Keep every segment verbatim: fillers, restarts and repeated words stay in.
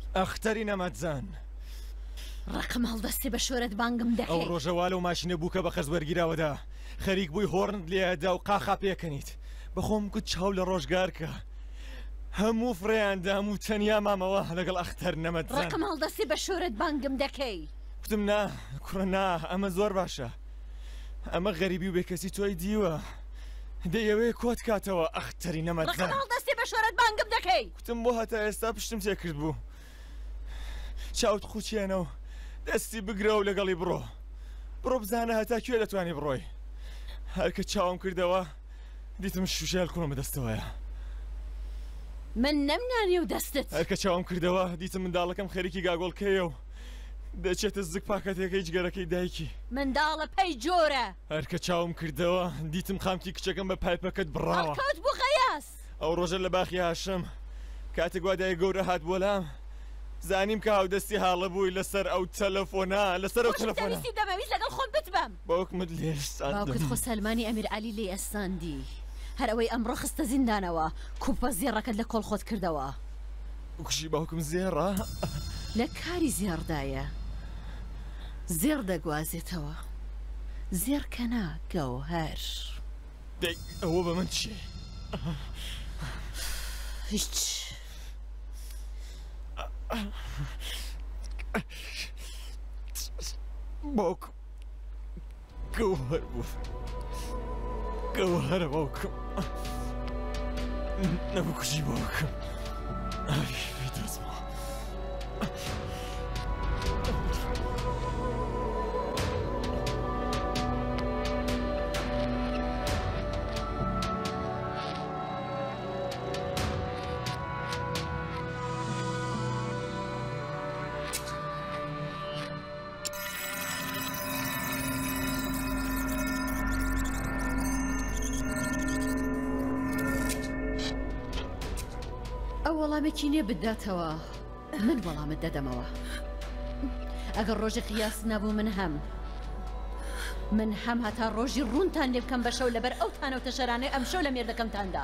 ئەختەری نەمەتزان ڕقم هەڵدەستی بە شۆرت بانگم دەکەی. ئەو ڕۆژەوالە و ماشینە بوو کە بە قەرز وەرگیراوەدا خەریک بووی هۆڕنت لێدا و قاخا پێکەنیت بەخۆم گوت چاو لە ڕۆژگارکە هەموو فڕێیاندام و تەنیا مامەوە لەگەڵ ئەختەر نەمەتزان. ڕقم هەڵدەستی بە شۆرت بانگم دەکەی. وتم نا کوڕە نا ئەمە زۆر باشە ئەمە غەریبی و بێکەسی تۆی دیوە دەیەوێ کۆت کاتەوە ئەختەری نەمەتزان. ڕقم هەڵدەستی بە شۆرت بانگم دەکەی. وتم بۆ هەتا ئێستا پشتم تێکرد بوو چاوت خوچێنە و دەستی بگرە و لەگەڵی بڕۆ بڕۆ بزانە هەتا کوێ دەتوانی بڕۆی. هەرکە چاوم کردەوە دیتم شوشێل کوڕم بەدەستەوەیە. من نەمنانی و دەستت. هەرکە چاوم کردەوە دیتم منداڵەکەم خەریکی گاگۆڵکەیە و دەچێتە زگ پاکەتەکەی جگەرەکەی دایکی. منداڵە پەی جۆرە. هەرکە چاوم کردەوە دیتم خامکی کچەکەم بە پایپەکەت بڕاوە. هەڵکەوت بوو قەیاس. ئەو ڕۆژە لە باخی هاشم کاتێک وا دایە گەورە هات بۆلام زانیم کە هاودەستی حاڵە بووی لەسەر ئەو تەلەفۆنە لەسەر ئەو تەلەفۆنە دەمەویست لەگەڵ خۆم بتبەم. باوکمت لێستاندم. باوکت خۆ سەلمانی ئەمیر عەلی لێ ئەستاندی هەر ئەوەی ئەمڕۆ خستە زیندانەوە کوپە زێڕەکەت لە کۆڵ خۆت کردەوە. وکشی باوکم زێڕە لە کاری زێڕدایە زێر دەگوازێتەوە زێر کەنا گەوهەر. دەی ئەوە بە من چی؟ هیچ باوکم گەوهەر بوو گەوهەرە باوکم نەبوو کوژی باوکم. وەڵامێکی نێ بداتەوە من وەڵامت دەدەمەوە. ئەگەر ڕۆژی قیاس نەبوو من هەم من هەم هەتا ڕۆژی ڕوونتان لێ بکەم بە شەو لەبەر ئەو تانەوتە شەرانەی ئەم شەو لە مێردەکەمتاندا.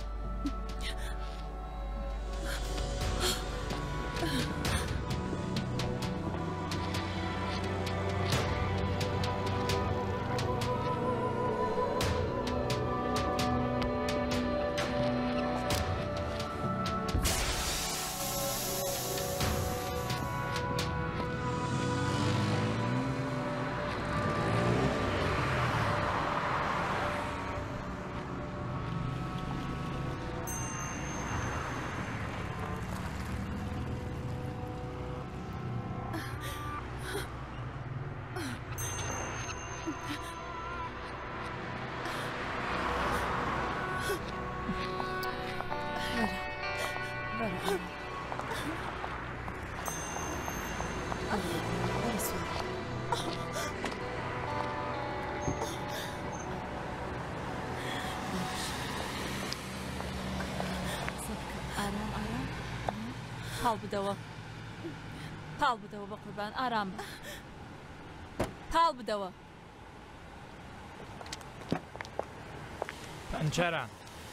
پاڵ بدەوە پاڵ بدەوە بە قوربان ئارام بە پاڵ بدەوە. پەنچەرە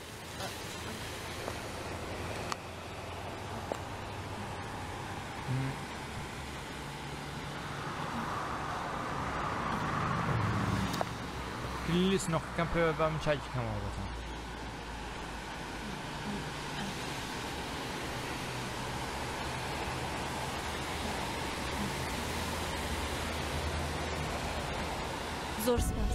کلیلی سنۆقەکەم پێ بە من چاکیکەمەوە بەتەوە. زۆر سپاس.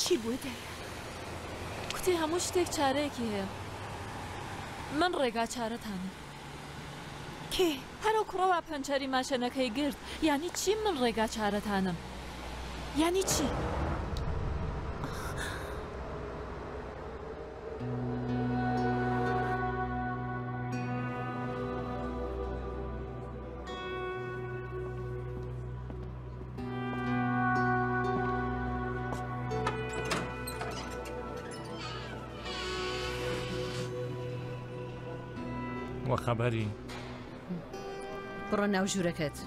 چی بووە دایە کوتی هەموو شتێک چارەیەکی هەیە من ڕێگا چارەتانم کێ هەرو کوڕەوە پەنچەری ماشەنەکەی گرت یانی چی من ڕێگا چارەتانم یانی چی وە خەبەری بڕۆ ناو ژوورەکەت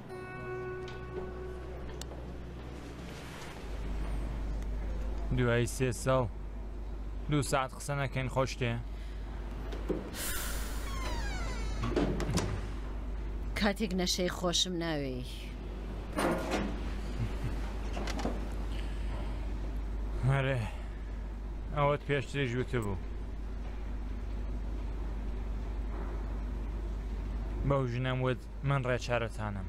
دوای سێ ساڵ دوو ساعت قسە نەکەین خۆش تێ کاتێک نەشەی خۆشم ناوێ هەرێ ئەوەت پێشتری ژووتە بوو بەو ژنەم وت من ڕێچارەتانم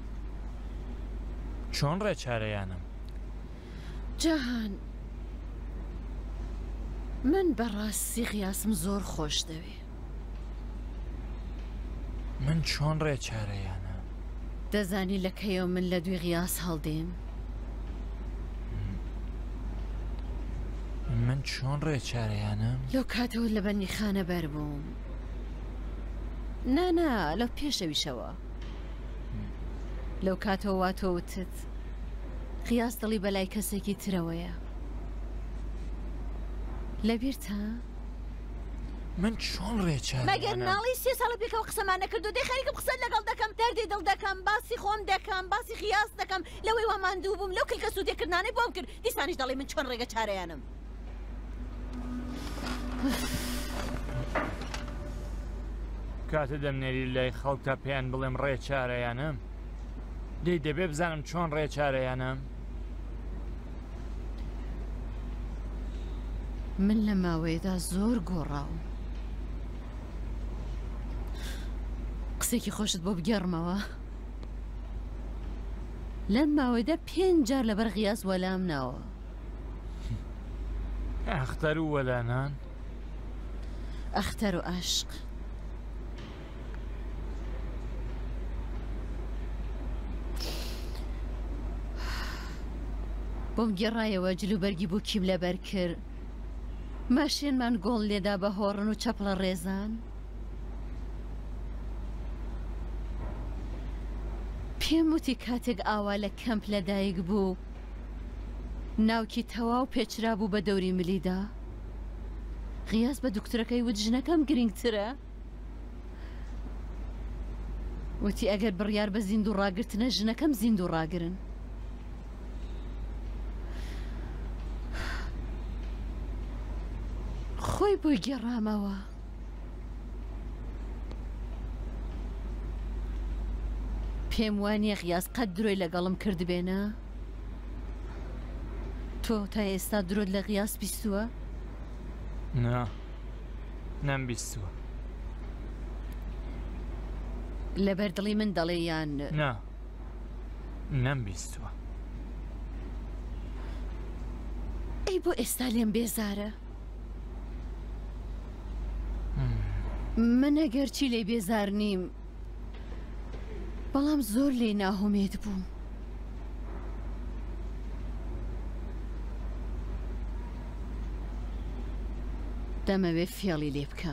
چۆن ڕێچارەیانم جاهان من بەڕاستی قیاسم زۆر خۆش دەوێ من چۆن ڕێچارەیانە دەزانی لە کەیەوە من لە دوی غیاس هەڵدێم من چۆن ڕێچارەیانم لەو کاتەوە لە بەنی خانە بەر بووم نانا لەو پێشەویشەوە لەو کاتەوە واتۆوتت قیاس دڵی بەلای کەسێکی ترەوەیە لەبیرتە؟ من چۆن ڕێچارەیانم مەگەر ناڵی سێ ساڵە پێکەوە قسەمان نەکردو دەی خەریکم قسە لەگەڵ دەکەم دەردی دڵ دەکەم باسی خۆم دەکەم باسی خیاس دەکەم لەوەی وا ماندوو بووم لەو کلکە سوودێکردنانەی بۆم کرد دیسانیش دەڵێ من چۆن ڕێگە چارەیانم کاتە دەمنێری لای خەڵکە پێیان بڵێم ڕێچارەیانم دەی دەبێ بزانم چۆن ڕێچارەیانم من لە ماوەیەدا زۆر گۆڕاوم قسێکی خۆشت بۆ بگەڕمەوە لەم ماوەیەدا پێنج جار لەبەر غیاس وەلام ناوە ئەختەر و وەلانان ئەختەر و عاشق بۆم گێڕایەوە جلوبەرگی بوو کیم لەبەر کرد ماشێنمان گۆڵ لێدا بە هۆڕن و چەپڵە ڕێزان پێم وتی کاتێک ئاوا لە کەمپ لەدایک بوو ناوکی تەواو پێچرا بوو بە دەوری ملیدا غیاس بە دوکتۆرەکەی وت ژنەکەم گرنگترە وتی ئەگەر بڕیار بە زیندوو ڕاگرتنە ژنەکەم زیندوو ڕاگرن خۆی بۆی گێڕامەوە پێم وانیە غیاس قەت درۆی لەگەڵم کردبێنە تۆ تا ئێستا درۆت لە غیاس بیستووە؟ نا نەمبیستووە لەبەر دڵی من دەڵێ یان نا نەمبیستووە ئەی بۆ ئێستا لێم بێزارە من ئەگەرچی لێ بێزار نیم بەڵام زۆر لێ ناهۆمێت بووم دەمەوێ فێڵی لێ بکەم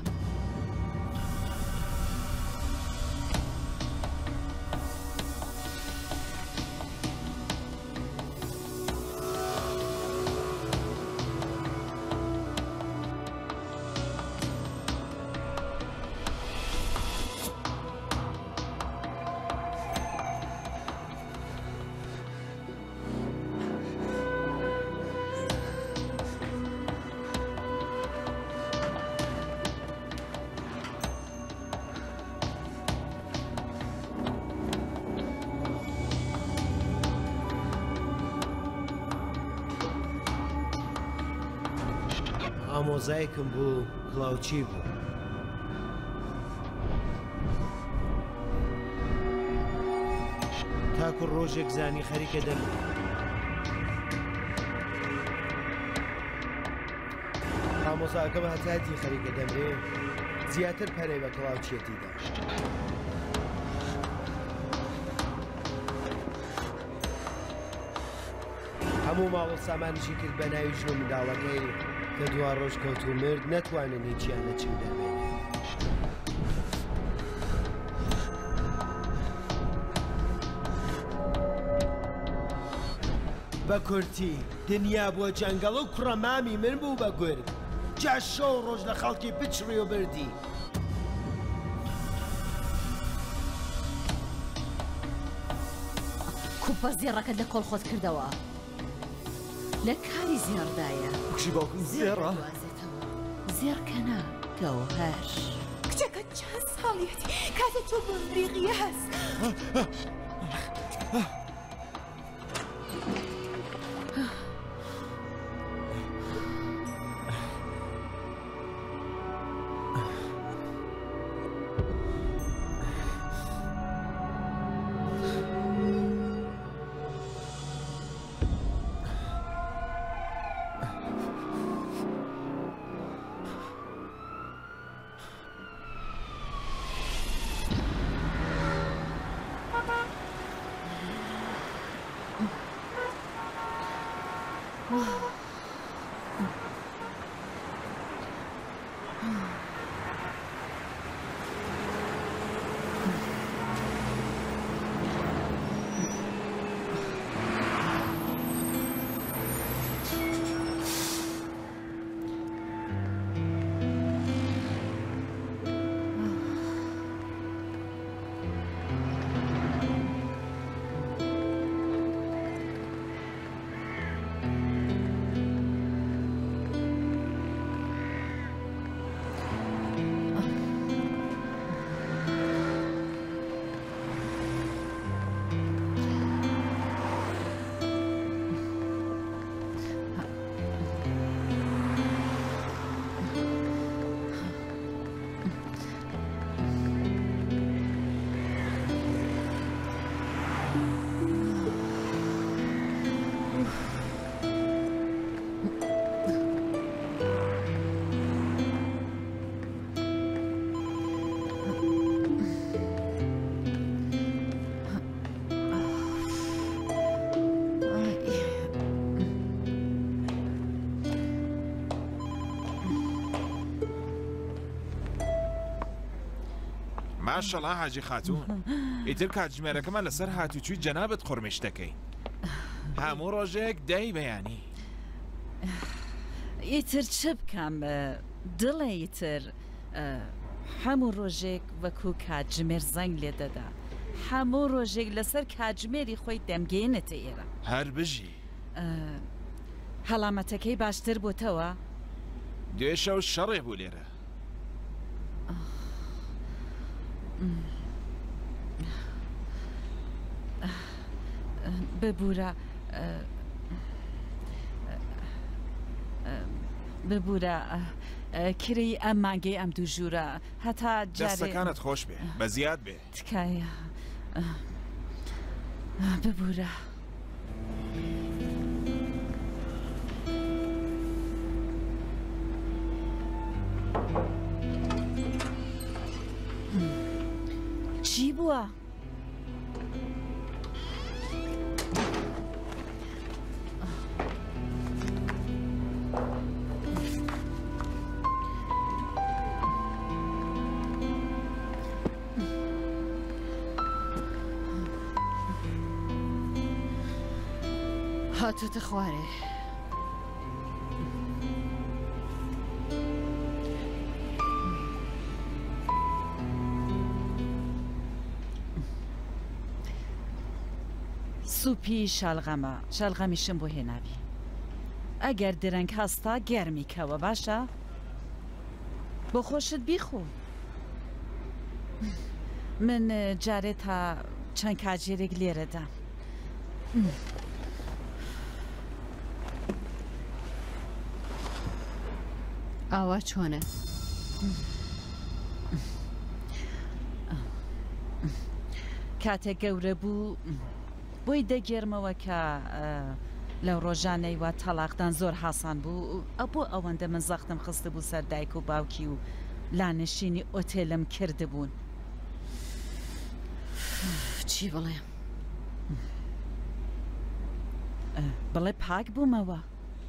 ئامۆزایەکم بوو کڵاوچی بوو تاکو ڕۆژێک زانی خەریکە دەرم ئامۆزاکەم هەتاتی خەریکە دەمرێ زیاتر پەرەی بە کڵاوچێتیدا. هەموو ماوە سامانیشی کرد بە ناوی ژن و منداڵەکەی کە دوا ڕۆژ کەوت و مرد نەتوانن هیچیان لە چنگ دەربێنێ. بە کورتی دنیا بووە جەنگەڵ و کوڕەمامی من بوو بە گورگ جا شەو ڕۆژ لە خەڵکی بچڕی و بردی. کوپە زێڕەکەت لە کۆڵ خۆت کردەوە لە کاری زێڕدایە. بکشی باوکم زێڕە زێڕکەنا گەوهەر کچەکە چەند ساڵیەتی کاتە تۆ بۆ مریغیە هەست. ماشەڵا حاجی خاتوون ئیتر کاتژمێرەکەمان لەسەر هاتوچووی جەنابەت قڕمیش دەکەین هەموو ڕۆژێک دەی بەیانی ئیتر چ بکەم دڵێ ئیتر هەموو ڕۆژێک وەکو کاتژمێر زەنگ لێ دەدا هەموو ڕۆژێک لەسەر کاتژمێری خۆی دەمگەێنێتە ئێرە هەر بژی هەڵامەتەکەی باشتر بۆتەوە دوێ شەو شەڕێ بوو لێرە ببوورە ببوورە کری ئەم مانگەی ئەم دوو ژوورە هەتا دەستەکانت خۆش بێ بە زیاد بێ تکایە ببوورە چی بووە؟ هاتوتە خوارێ سوپی شالغەمە شالغەمیشم بۆ هێناوی ئەگەر درەنگ هەستا گەرمی کەوە باشە بۆ خۆشت بیخۆ من جارێ تا چەند کاتژێرێک لێرەدا ئاوا چۆنە؟ کاتێک گەورە بوو بۆی دەگێرمەوە کە لەو ڕۆژانەی وا تەلاقدان زۆر حاسان بوو ئەبوو ئەوەندە من زەختم خستە بوو سەر دایک و باوکی و لانشینی ئۆتێلم کردبوون. چی بڵێم؟ بڵێ پاک بوومەوە.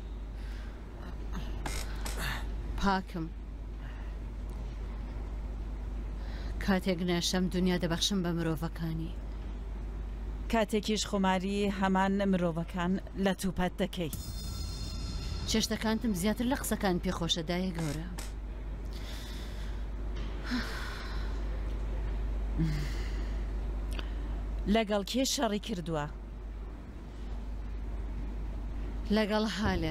پاکم. کاتێک ناشەم دنیا دەبەخشم بە مرۆڤەکانی. کاتێکیش خۆماری هەمان مرۆڤەکان لە تووپەت دەکەی. چێشتەکانتم زیاتر لە قسەکان پێخۆشە دایە گەورە. لەگەڵ کێ شەڕی کردووە؟ لەگەڵ هالێ.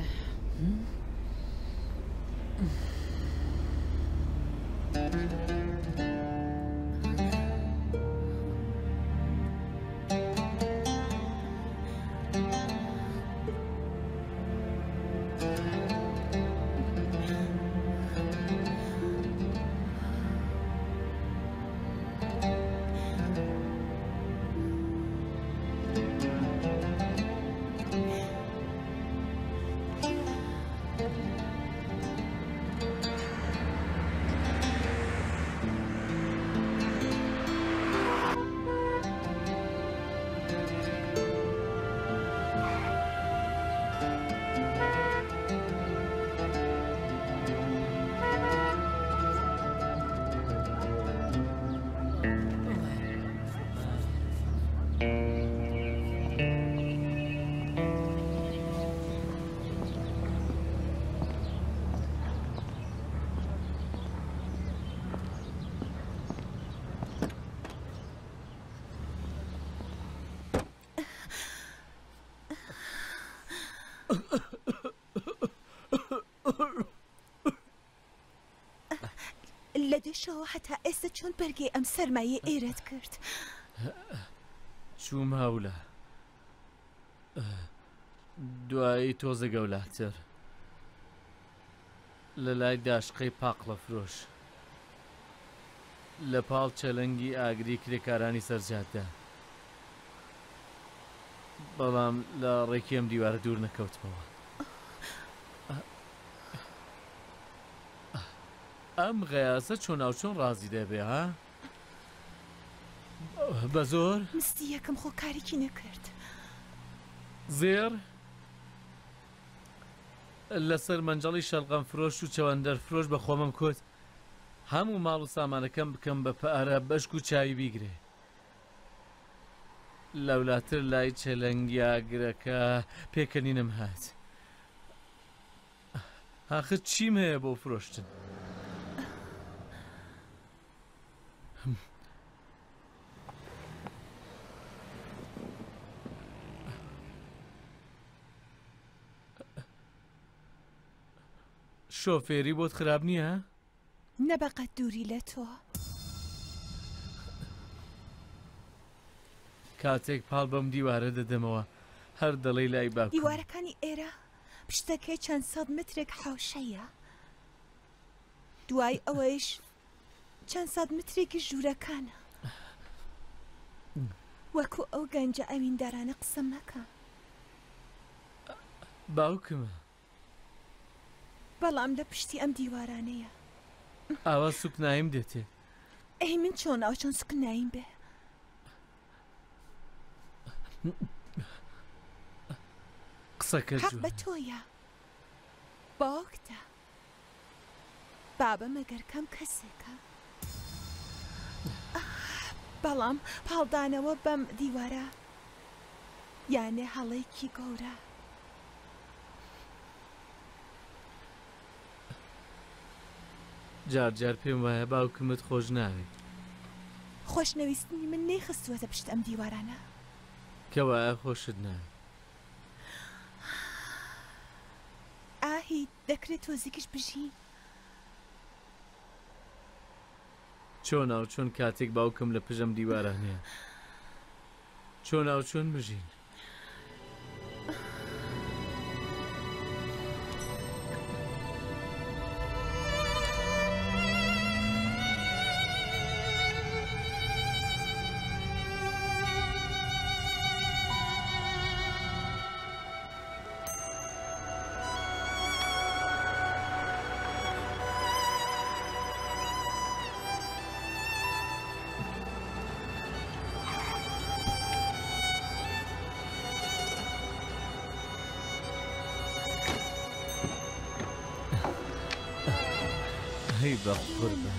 لە دێشەوە هەتا ئێستا چۆن بەرگێ ئەم سەرمایە ئێرەت کرد؟ چووم هەولە دوایی تۆزە گەولاتر لە لای داشقەی پاقلە فرۆش لە پاڵ چەلەنگی ئاگری کرێکارانی سەرجاددا، بەڵام لە ڕێکی ئەم دیوارە دوور نەکەوتمەوە. ئەم غەیاسە چۆن ناو چۆن ڕازی دەبێ ها؟ بە زۆر مستی یەکەم خۆکارێکی نەکرد. زێر لەسەر مەنجەڵی شەلغەم فرۆش و چەوەندەر فرۆش بە خۆمم کۆت هەموو ماڵ و سامانەکەم بکەم بە پارە بەشک و چاوی بیگرێ. لەولاتر لای چەلەنگیاگرەکە پێکەنینم هات. ئاخر چیم هەیە بۆ فرۆشتن؟ شۆفێری بۆت خراپ نییە؟ نەبەقەت دووری لە تۆ. کاتێک پاڵ بەم دیوارە دەدەمەوە هەر دەڵێی لای باکوم. دیوارەکانی ئێرە پشتەکەی چەند سەد مترێک حاوشەیە، دوای ئەوەیش چەند سەد مترێکی ژوورەکانە. وەکو ئەو گەنجە ئەویندارانە قسەم مەکە. باوکمە، بەڵام لە پشتی ئەم دیوارانەیە. ئاوا سوکنایم دێتێ. ئەی من چۆن ئەو چۆن سوکنایم بێ؟ قسەکە حەق بە تۆیە باوکتە. بابە مەگەر کەم کەسێکە، بەڵام پاڵدانەوە بەم دیوارە یانێ هەڵەیەکی گەورە. جار جار پێم وایە باوکمت خۆش ناوێ. خۆشنەویستنی من نەیخستووەتە پشت ئەم دیوارانە. کەوایە خۆشت ناوێ. ئاهی دەکرێت تۆزێکیش بژین. چۆن ئاو چۆن کاتێک باوکم لە پژەم دیوارانەیە چۆن ئاو چۆن بژین؟ هەی بەخور بە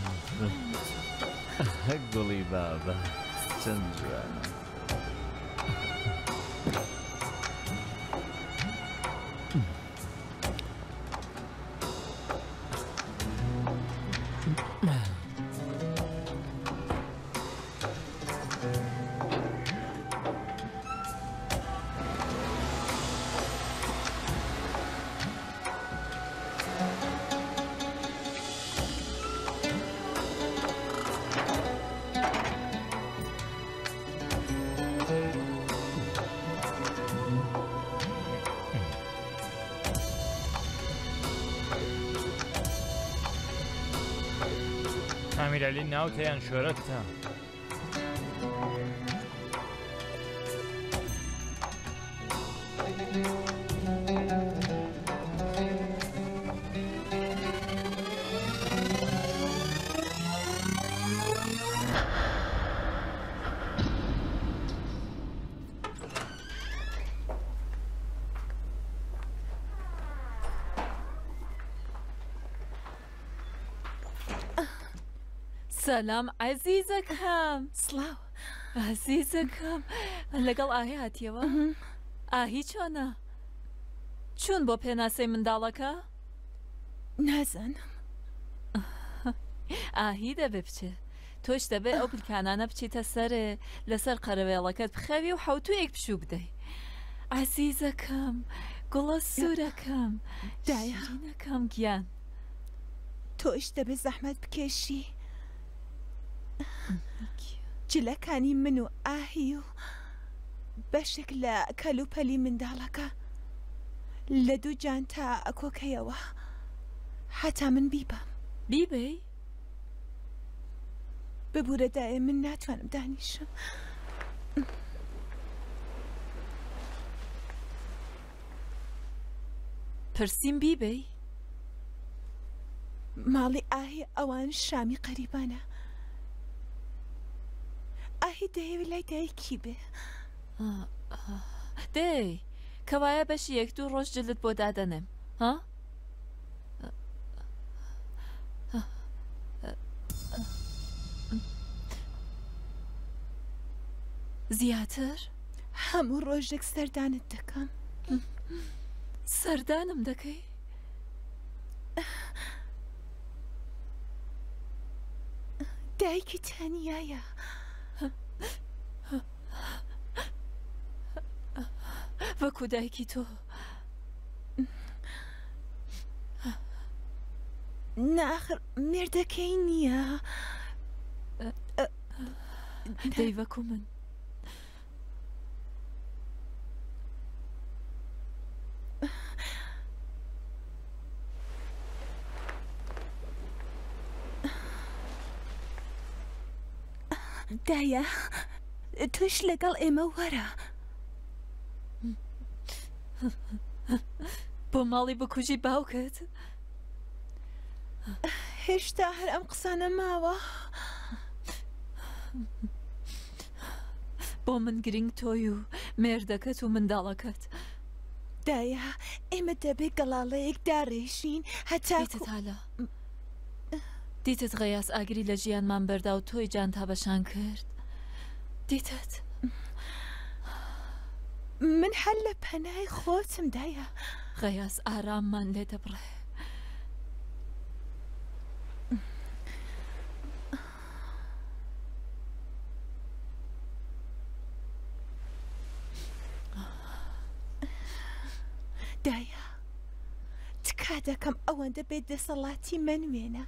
گوڵی بابە چەند جوانە. ئامیرعەلی ناوتەیان شۆرەتتە. سلام عزیزەکەم. سڵاو عزیزەکەم، لەگەڵ ئاهی هاتیەوە؟ ئاهی چۆنە؟ چوون بۆ پێناسەی منداڵەکە؟ نازانم. ئاهی دەبێ بچێ، تۆش دەبێ ئەو پلکانانە بچیتە سەرێ لەسەر قەرەوێڵەکەت بخەوی و حەوتویەک بشوو بدەی. عزیزەکەم، گوڵە سوورەکەم، دایانەکەم گیان. تۆش دەبێ زەحمەت بکێشی. جلەکانی من و ئاهی و بەشێک لە کەلوپەلی منداڵەکە لە دوو جان تا کۆکەیەوە حتا من بیبم. بیبەی؟ ببوورەدایە من ناتوانم دانیشم. پرسییم بیبەی؟ ماڵی ئاهی ئەوان شامی قەریبانە. ئاهی دەیەوێت لای دایکی بێ. دەی کەوایە بەشی یەک دوو ڕۆژ جلت بۆ دادەنێم ها؟ زیاتر؟ هەموو ڕۆژێک سەردانت دەکەم. سەردانم دەکەی؟ دایکی تەنیایە. وەکو دایکی تۆ. ناخر مێردەکەی نییە. دەی وەکو من. دایە توش لەگەڵ ئێمە وەرە. بۆ ماڵی بکوژی باوکت؟ هێشتا هەر ئەم قسانە ماوە. بۆ من گرنگ تۆی و مێردەکەت و منداڵەکەت. دایە ئێمە دەبێت گەڵاڵەیەک داڕێژین هەتا هەلا دیتت غەیاس ئاگری لە ژیانمان بەردا و تۆی جان تابەشان کرد. دیتت؟ من هەر لە پەنای خۆتم دایە. غەیاس ئاراممان لێ دەبڕێ. دایە تکا دەکەم ئەوەندە بێت دەسەڵاتی منوێنە.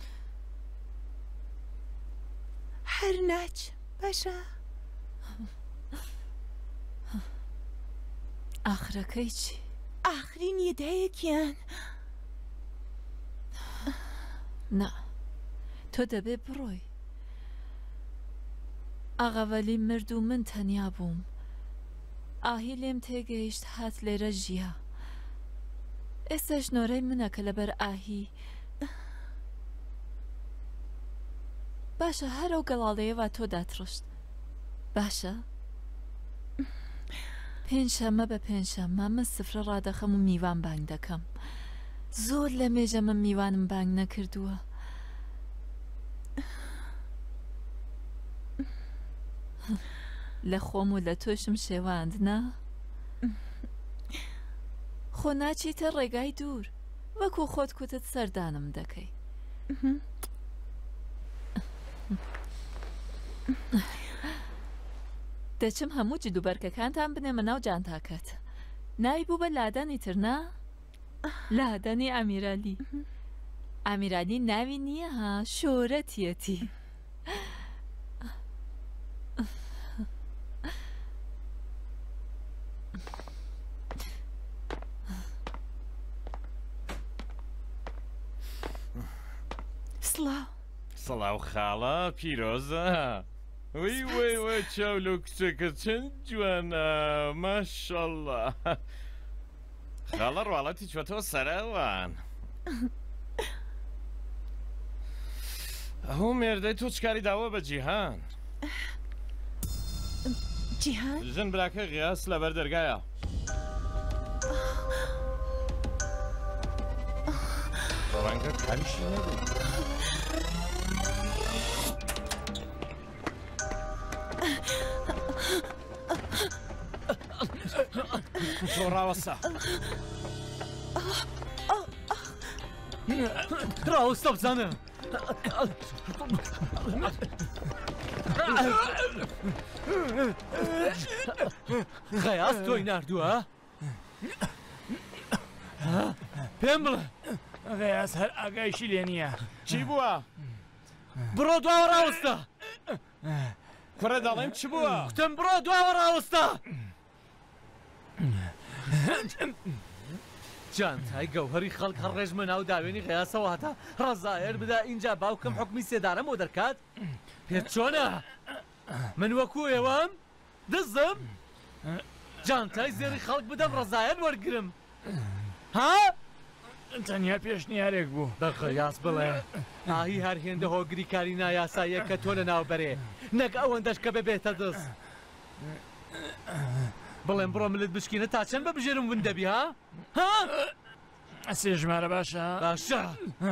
هەر ناچم باشە. ئاخرەکەی چی؟ ئاخرین یەدایەکیان. نا تۆ دەبێ بڕۆی. ئاغاوەلی مرد و من تەنیا بووم. ئاهی لێم تێگەیشت هات لێرە ژیا. ئێستا ژنۆرەی منە کە لەبەر ئاهی. باشە هەرەو گەڵاڵەیەوە تۆ داتڕشت. باشە؟ پێنجشەممە بە پێنجشەممە من سفرە ڕادەخەم و میوان بانگ دەکەم. زۆر لە مێژە من میوانم بانگ نەکردووە. لە خۆم و لە تۆشم شێواندنا خۆ ناچیتە ڕێگای دوور وەکو خۆت کوتت سەردانم دەکەی دەچم هەموو جدوبەرکەکانتان بنێمە ناو جانتاکەت ناوی بوو بە لادەنی تر نا؟ لادەنی ئامیرالی ئامیرالی ناوی نییە ها شۆرەتیەتی سڵاو سڵاو خاڵە پیرۆزە وی وی وی چاولۆ کچەکە چەند جوانە ماشەڵڵا خاڵە ڕواڵەتی چوەتەوە سەراوان هەوو مێردەی تۆ چکاری داوە بە جیهان جیهان ژن براکە غیاس لەبەر دەرگایە ڕەنگە کاریشی نەبوو تۆ ڕاوەسە ڕاوەستە بزانە غەیاس تۆی ناردووە پێم بڵێ غەیاس هەر ئاگایشی لێ نییە چی بووە؟ بڕۆ دواوە ڕاوەستە کوڕە دەڵێم چی بووە؟ کوتم بڕۆ دواوە ڕاوەستە جانتای گەوهەری خەڵک هەر ڕێژمە ناو داوێنی غەیاسەوە هەتا ڕەزایەر بدا اینجا باوکەم حکمی سێدارەمەوە دەرکات پێت چۆنە؟ من وەکو ئێوەم دزم جانتای زێری خەڵک بدەم ڕەزایەر وەرگرم ها؟ تەنیا پێشنیارێک بوو بە غەیاس بڵێ ئاهی هەر هێندە هۆگری کاری نایاساییە کە تۆ لە ناوبەرێ نەک ئەوەندەش کە ببێتە دەست بڵێم بڕۆ ملت بشکینە تا چەند بە بژێرم ون دەبی ها؟ ها؟ سێ ژمارە باشە؟ باشە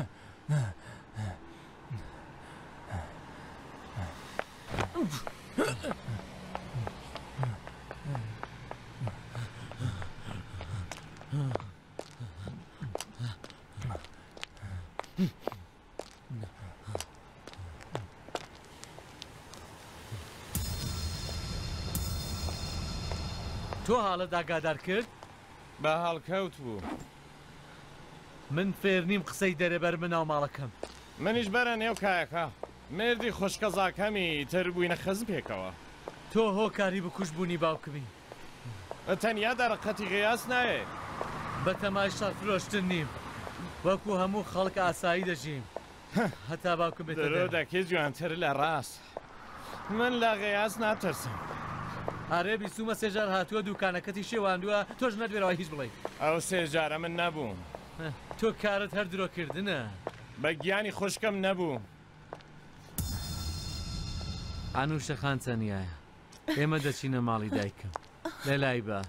تۆ حاڵە داگادار کرد؟ بە هەڵکەوت بوو من فێر نیم قسەی دەرەبەر من ناو ماڵەکەم منیش بەرە نێو کایەکە مردی خۆشکەزاکەمی تر بووینە خەزم پێکەوە تۆ هۆکاری بکوش بوونی باوکمی تەنیا دەرەقەتی غیاس نایە بە تەمای شەڕ فرۆشتن نیم وەکو هەموو خەڵک ئاسایی دەژیم هەتا باوکم بێتە دەرۆ دەکەی جوانتر لە ڕاست من لە غیاس ناترسم ئارێ بیستومە سێژار هاتووە دوکانەکەتی شێواندووە تۆش نەدوێرەوە هیچ بڵێ ئەو سێژارە من نەبووم تۆ کارت هەر درۆکردنە بە گیانی خوشکم نەبوو ئانوشە خان چەندایە ئێمە دەچینە ماڵی دایکم لەلای بە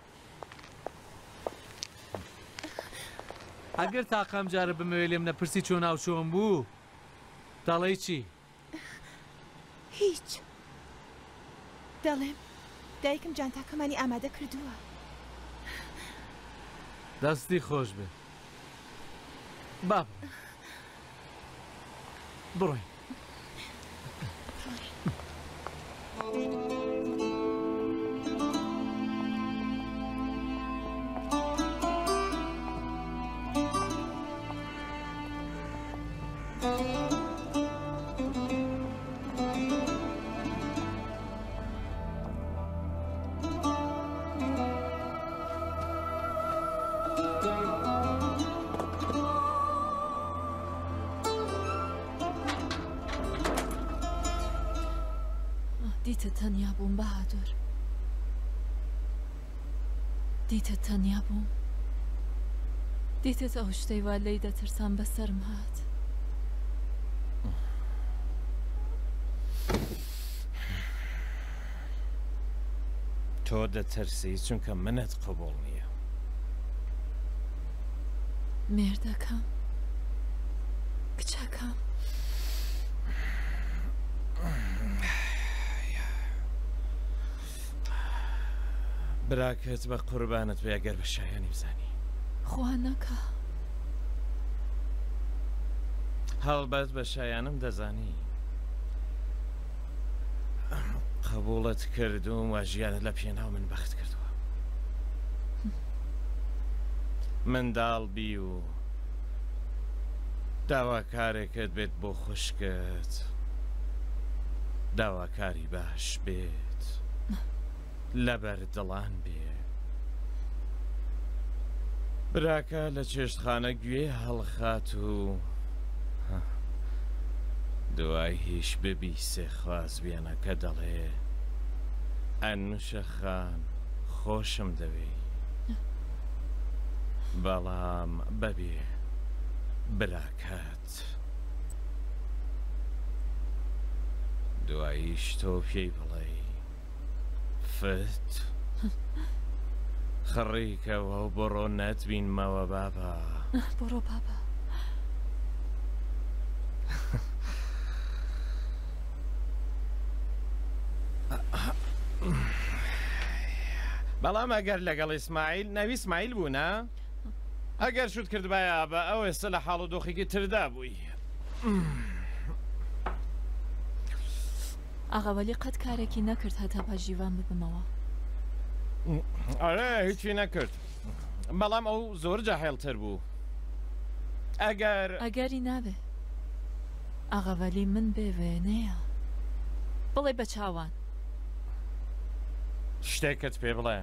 ئەگەر تاقام جارە بمەوێ لێم نەپرسی چۆن ناو چۆن بوو دەڵێی چی؟ هیچ دەڵێم دایکم جانتاکەمانی ئامادە کردووە دەستی خۆش بێ با بڕۆین دیتە تەنیا بووم بەهادۆر دیتە تەنیا بووم دیتت ئەو شتەی وا لێی دەترسان بەسەرم هات تۆ دەترسی چونکە منت قبوڵ نییە مێردەکەم کچەکەم براکەت بە قوربانت بێ ئەگەر بە شایانی بزانی خوا نەکە هەڵبەت بە شایانم دەزانی قبوڵت کردوم و ژیانت لە پێناو من بەخت کردووە منداڵ بی و داواکارێکت بێت بۆ خوشکت داواکاری باش بێت لەبەر دڵان بێ براکە لە چێشتخانە گوێ هەڵخات و دوای هیچ ببی سێ خوازبیێنە کە دەڵێ ئەنوشە خان خۆشم دەوێ بەڵام بەبێ براکات دواییش تۆ پێی بڵێ فت خڕیکەوە و بڕۆ نەتبینمەوە بابا بڕۆ بابا بەڵام ئەگەر لەگەڵ ئیسماعیل نەوی ئیسماعیل بوونا ئەگەر شوت کردبایە بە ئەو ئێستا لە حاڵ و دۆخێکی تردا بووی ئاغاوەلی قەت کارێکی نەکرد هەتا پاژیوان ببمەوە ئەرێ هیچی نەکرد بەڵام ئەو زۆر جاهێڵتر بوو ئەگەر ئەگەری نابێ ئاغاوەلی من بێ وێنەیە بڵێ بە چاوان شتێکت پێ بڵێ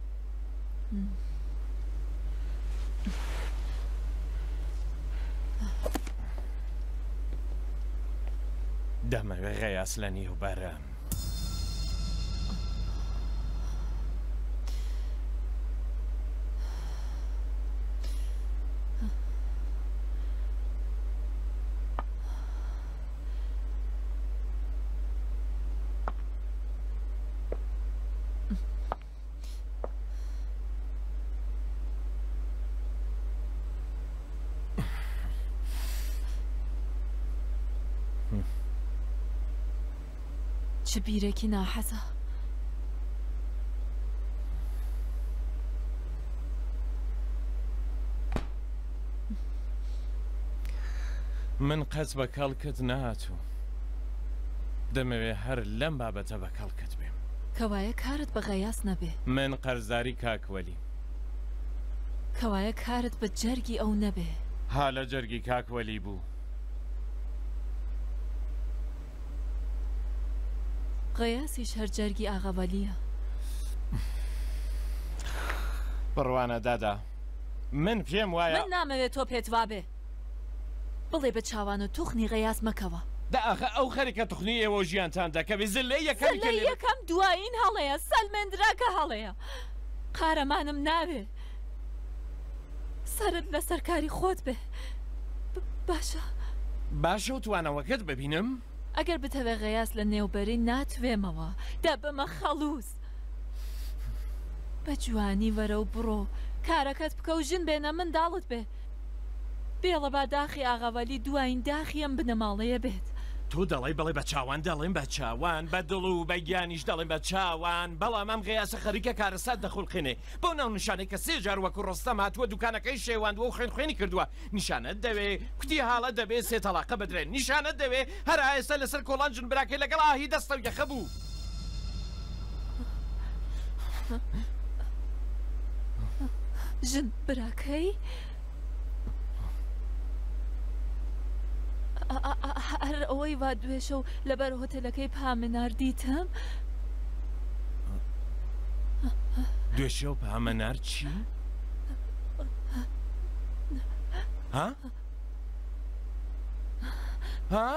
دەمەوێ غەیاس لە نیوبەرم چ بیرێکی ناحەزە من قەت بە کەڵکت نهاتوو دەمەوێ هەر لەم بابەتە بە کەڵکت بێم کەوایە کارت بە غەیاس نەبێ من قەرزداری کاکوەلی کەوایە کارت بە جەرگی ئەو نەبێ ها لە جەرگی کاکوەلی بوو غەیاسیش هەر جەرگی ئاغاوەلیە بڕوانە دادا من پێم وایە من نامەوێت تۆ پێت وابێ بڵێ بە چاوان و توخنی غەیاس مەکەوە داخە ئەو خەریکە توخنی ئێوە ژیانتان دەکەوێت زلێ یەکەم یەکەم دوایین هەڵەیە سەلمێنراکە هەڵەیە قارەمانم ناوێ سرت لە سەرکاری خۆت بێ باشە باشە و توانەوەکەت ببینم ئەگەر بتەوێ غەیاس لە نێوبەری ناتوێمەوە دا بمە خەڵووز بە جوانی وەرە و بڕۆ کارەکەت بکە و ژن بێنە منداڵت بێ بێڵە با داخی ئاغاوەلی دوایین داخیم بنەماڵەیە بێت تو دەڵێ بڵێ بە چاوان دەڵێن بە چاوان بە دڵ و بە گیانیش دەڵێن بە چاوان بەڵام ئەم غەیاسە خەریکە کارەسات دەخولقێنێ بۆ ناو نیشانەی کە سێ جار وەکو ڕۆستەم هاتووە دوکانەکەی شێواندووە و خوێن خوێنی کردووە نیشانەت دەوێ کوتی حاڵە دەبێ سێ تەلاقە بدرێن نیشانەت دەوێ هەر ئێستا لەسەر کۆڵان ژن براکەی لەگەڵ ئاهی دەستە و یەخە بوو ژن براکەی هەر ئەوەی وا دوێشە و لەبەر هۆتێلەکەی پامنار دیتم دوێشە و پامەنار چی؟ ها؟ ها؟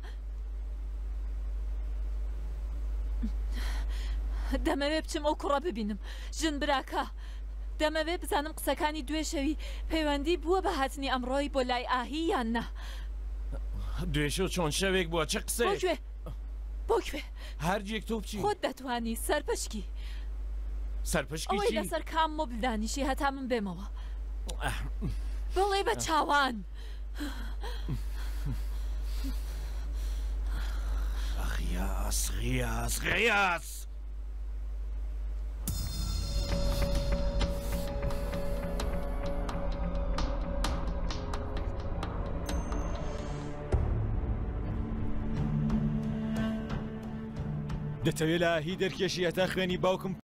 دەمەوێ بچم ئەو کوڕە ببینم ژن براکە دەمەوێ بزانم قسەکانی دوێشەوی پەیوەندی بووە بە هاتنی ئەمڕۆی بۆ لای ئاهی یان نە دوێشە و چۆن شەوێک بووە چه قسە بۆکوێ بۆکوێ هەرجێک تۆ بچی خۆت دەتوانی سەرپشکی سەرپشکی ئەوەی لەسەر کام مۆبلدانیشی هەتا من بێمەوە بڵێ بە چاوان غیاس غیاس غیاس دەتەوێت لە هی دەرکێشی هەتا خوێنی باوکم